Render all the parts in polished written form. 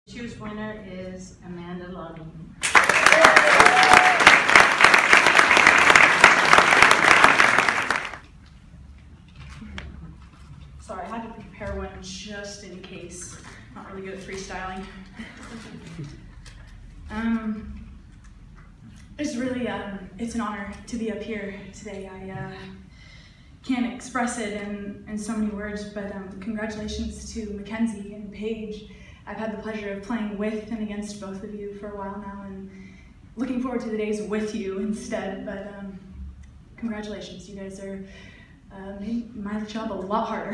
This year's winner is Amanda Longan. Sorry, I had to prepare one just in case. Not really good at freestyling. It's really, it's an honor to be up here today. I can't express it in so many words, but congratulations to Mackenzie and Paige. I've had the pleasure of playing with and against both of you for a while now, and looking forward to the days with you instead, but congratulations. You guys are made my job a lot harder.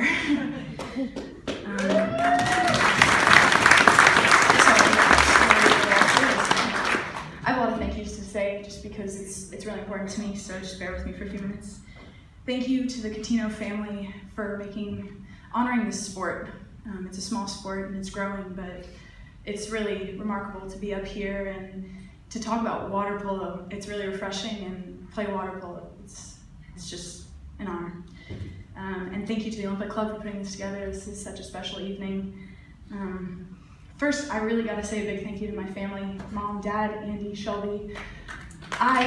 I have a lot of thank yous to say just because it's really important to me, so just bear with me for a few minutes. Thank you to the Cutino family for honoring this sport. It's a small sport and it's growing, but it's really remarkable to be up here and to talk about water polo. It's really refreshing, and play water polo. It's just an honor. And thank you to the Olympic Club for putting this together. This is such a special evening. First, I really got to say a big thank you to my family, Mom, Dad, Andy, Shelby. I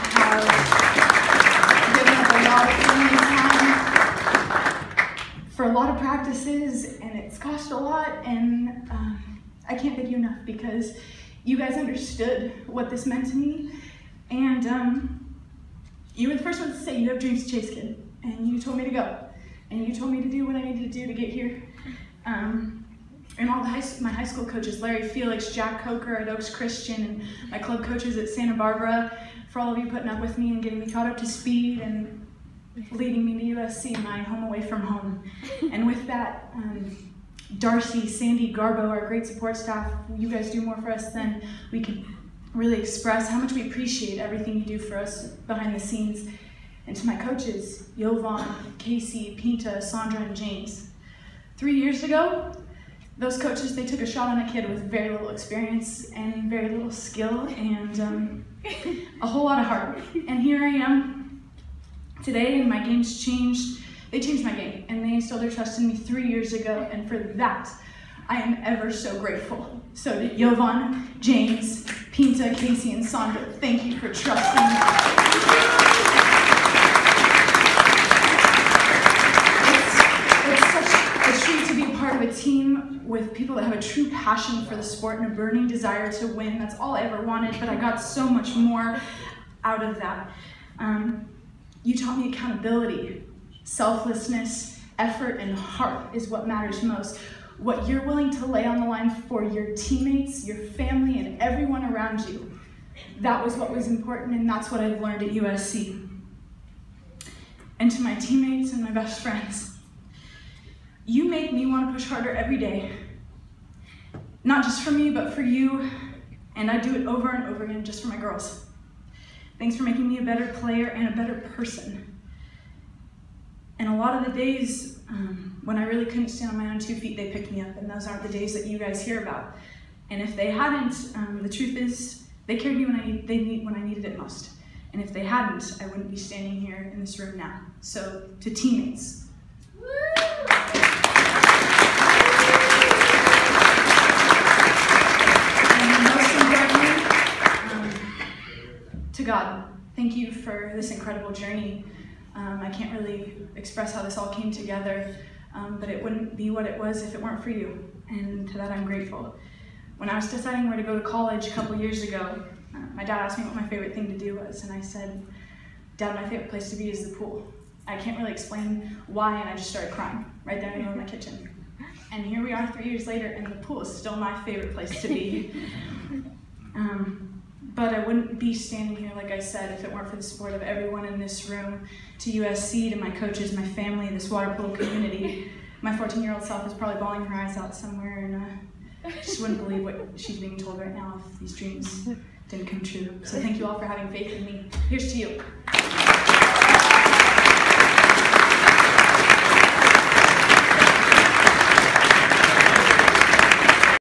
have given up a lot of time for a lot of practices, and it's cost a lot, and I can't thank you enough because you guys understood what this meant to me, and you were the first ones to say you have dreams to chase, kid, and you told me to go, and you told me to do what I needed to do to get here. And all my high school coaches, Larry Felix, Jack Coker at Oaks Christian, and my club coaches at Santa Barbara, for all of you putting up with me and getting me caught up to speed and leading me to USC, my home away from home. And with that, Darcy, Sandy, Garbo, our great support staff, you guys do more for us than we can really express how much we appreciate everything you do for us behind the scenes. And to my coaches, Jovan, Casey, Pinta, Sandra, and James. 3 years ago, those coaches, they took a shot on a kid with very little experience and very little skill and a whole lot of heart. And here I am today, and my game's changed. They changed my game, and they instilled their trust in me 3 years ago, and for that, I am ever so grateful. So to Jovan, James, Pinta, Casey, and Sandra, thank you for trusting me. Of a team with people that have a true passion for the sport and a burning desire to win. That's all I ever wanted, but I got so much more out of that. You taught me accountability, selflessness, effort, and heart is what matters most. What you're willing to lay on the line for your teammates, your family, and everyone around you. That was what was important, and that's what I've learned at USC. And to my teammates and my best friends, you make me want to push harder every day. Not just for me, but for you, and I do it over and over again just for my girls. Thanks for making me a better player and a better person. And a lot of the days when I really couldn't stand on my own 2 feet, they picked me up, and those aren't the days that you guys hear about. And if they hadn't, the truth is, they carried me when I needed it most. And if they hadn't, I wouldn't be standing here in this room now. So to teammates, to God, thank you for this incredible journey. I can't really express how this all came together, but it wouldn't be what it was if it weren't for you, and to that I'm grateful. When I was deciding where to go to college a couple years ago, my dad asked me what my favorite thing to do was, and I said, Dad, my favorite place to be is the pool. I can't really explain why, and I just started crying right there in my kitchen. And here we are 3 years later, and the pool is still my favorite place to be. But I wouldn't be standing here, like I said, if it weren't for the support of everyone in this room, to USC, to my coaches, my family, this water polo community. My 14-year-old self is probably bawling her eyes out somewhere, and just wouldn't believe what she's being told right now if these dreams didn't come true. So thank you all for having faith in me. Here's to you.